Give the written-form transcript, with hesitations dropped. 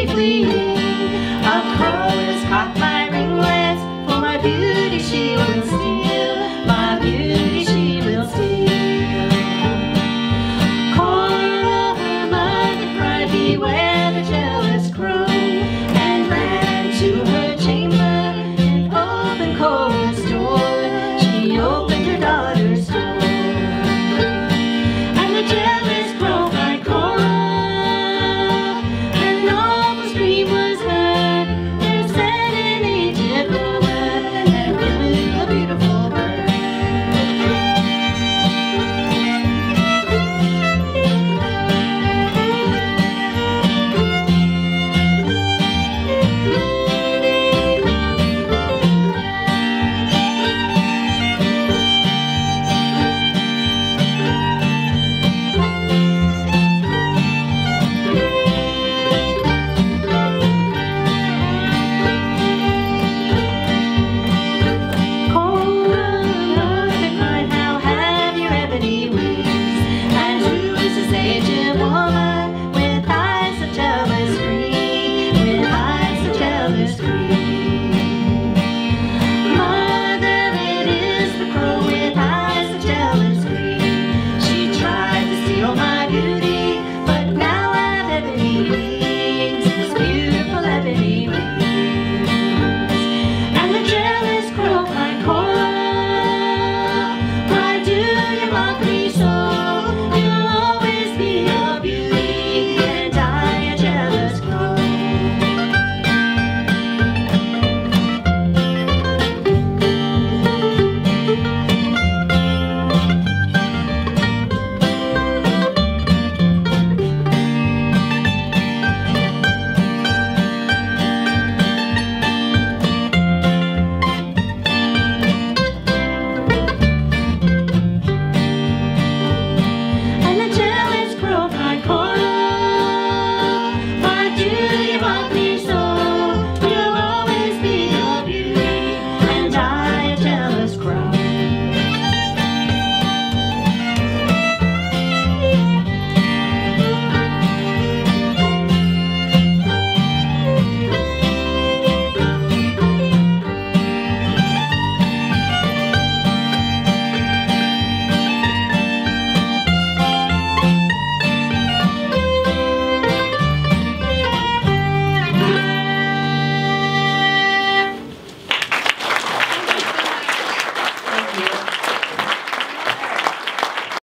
beauty flee. A crow has caught my ringlets, for my beauty she will steal. My beauty she will steal. Cora, her mother cried, beware the jealous crow, and ran to her chamber and opened Cora's door. She opened her daughter's door, and the jealous crow cried, Cora, an awful scream was heard. There sat an aged woman and blew a beautiful bird. My beauty, but now I've ebony wings.